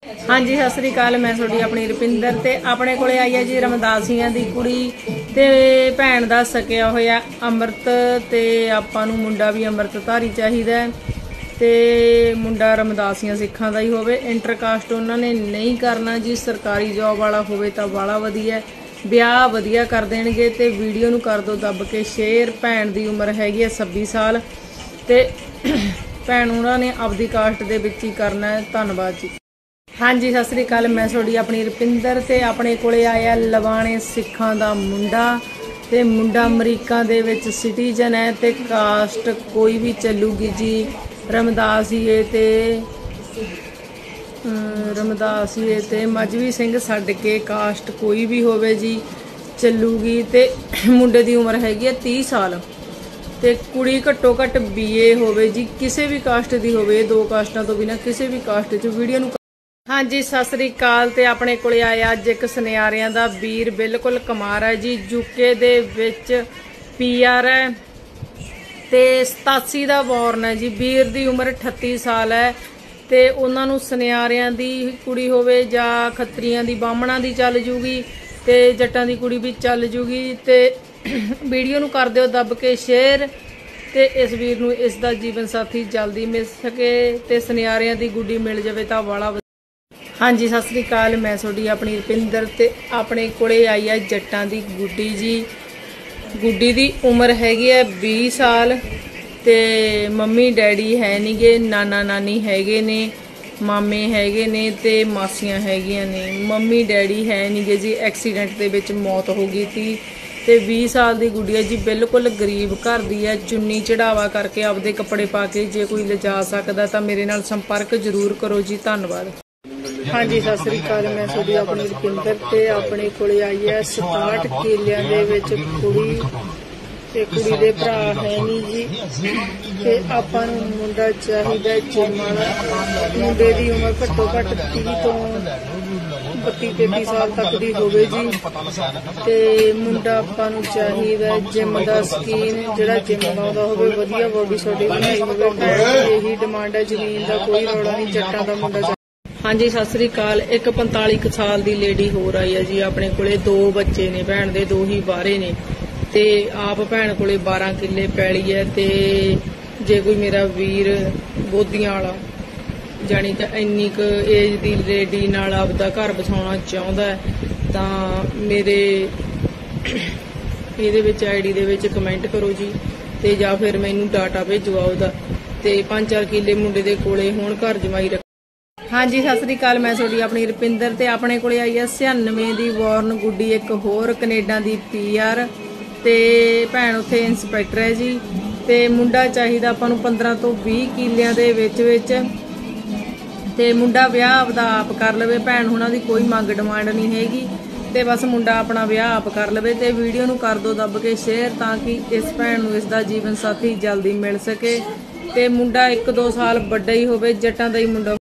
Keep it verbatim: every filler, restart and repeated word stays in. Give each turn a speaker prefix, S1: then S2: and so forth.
S1: हाँ जी सत श्री अकाल। मैं थोड़ी अपनी रुपिंदर ते अपने कोले आई है जी रमदासियां दी कुड़ी ते भैन दा सकिया होया अमृत ते आपां नूं मुंडा भी अमृतधारी चाहिदा है ते मुंडा रमदासियां सिखां दा ही होवे। इंटरकास्ट उन्हां ने नहीं करना जी, सरकारी जॉब वाला होवे तां बाला वधिया, ब्याह वधिया कर देणगे। ते वीडियो नूं कर दो दब के शेयर। भैन दी उम्र हैगी है छब्बी साल ते भैन उन्हां ने आपदी कास्ट दे विच ही करना है। धन्नवाद जी। हाँ जी सत श्री अकाल। मैं थोड़ी अपनी रुपिंदर ते अपने कोले आया लवाणे सिखां दा मुंडा ते मुंडा अमरीका दे विच सिटीजन है ते कास्ट कोई भी चलूगी जी। रमदासीए ते रमदासीए ते मजवी सिंह छड्ड के कास्ट कोई भी होवे जी चलूगी। ते मुंडे दी उम्र हैगी है तीस साल ते कुड़ी घट्टो घट्ट बी ए होवे जी। किसी भी कास्ट दी होवे, दो कास्टां तो बिना किसी भी कास्ट च वीडियो नूं। हाँ जी सत श्री अकाल। ते अपने कोले आया अज एक सुनियारियां दा वीर, बिल्कुल कमार है जी। यूके दे विच पी आर है ते सतासी दा बॉर्न है जी। वीर दी उम्र अठत्ती साल है ते उन्हां नूं सुनियारियां दी कुड़ी होवे जां खत्रियां दी बामणां दी चल जूगी ते जट्टां दी कुड़ी भी चल जूगी। ते वीडियो नूं कर दिओ दब के शेयर ते इस वीर नूं इस दा जीवन साथी जल्दी मिल सके ते सुनियारियां दी गुड्डी मिल जावे तां वाला। हाँ जी सत श्री अकाल। मैं थोड़ी अपनी रुपिंदर ते अपने कोले आई है जट्टां दी गुड्डी जी। गुड्डी दी उम्र हैगी है बीस साल ते मम्मी डैडी है नहीं गे, नाना नानी हैगे ने, मामे हैगे ने ते मासियां हैगियां ने। मम्मी डैडी है नहीं गे जी, एक्सीडेंट दे विच मौत हो गई थी ते बीस साल दी गुड्डी है जी। बिल्कुल गरीब घर दी है। चुन्नी चढ़ावा करके आपदे कपड़े पा के जे कोई लिजा सकदा तां मेरे नाल संपर्क जरूर करो जी। धन्नवाद। हाँ जी सत श्री अकाल। मैं थोड़ी अपनी रुपिंदर ते अपने कोले आई है सताहठ किलियां दे विच कुड़ी ते कुड़ी दे भरा है नहीं जी ते आपां नूं मुंडा चाहिदा जिम वाला। मुंडे दी उम्र घट्टो घट्ट तीह तो बत्ती तेती साल तक दी होवे जी ते मुंडा आपां नूं चाहिदा जिम दा शकीन, जिहड़ा जिम लाउंदा होवे, वधिया बॉडी सोडी बनाई होवे। भैन दी यही डिमांड है, जमीन दा कोई रौला नहीं, जट्टां दा मुंडा। हाँ जी सत श्री अकाल। एक पैंताली साल की लेडी होर आई है जी। अपने कोले दो बच्चे ने, भैन दे दो ही बारे ने ते आप भैन कोले बारह किले पैली है ते जे कोई मेरा वीर बोधियां वाला जानी तां इन्नी क एज दी लेडी नाल आपदा घर बसाउणा चाहुंदा है तां मेरे इहदे विच I D they which comment करो जी ते जां फिर मैनूं डाटा भेजो आपदा ते पंज चार किले मुंडे दे कोले होण घर जमाई रख। हाँ जी सत श्री अकाल। मैं थोड़ी अपनी रुपिंदर ते अपने कोले आई है छियानवे दी बॉर्न गुड्डी, एक होर कनेडा दी पी आर ते भैन उत्थे इंस्पैक्टर है जी ते मुंडा चाहिदा आपां नूं पंद्रह तो बीस किलियां दे विच विच ते मुंडा विआह आपदा आप कर लवे। भैन हुणां दी कोई मंग डिमांड नहीं हैगी ते बस मुंडा अपना विआह आप कर लवे ते वीडियो नूं कर दो दब के शेयर तां कि इस भैन नूं इस दा जीवन साथी जल्दी मिल सके ते मुंडा एक दो साल वड्डा ही होवे। जट्टां दा ही मुंडा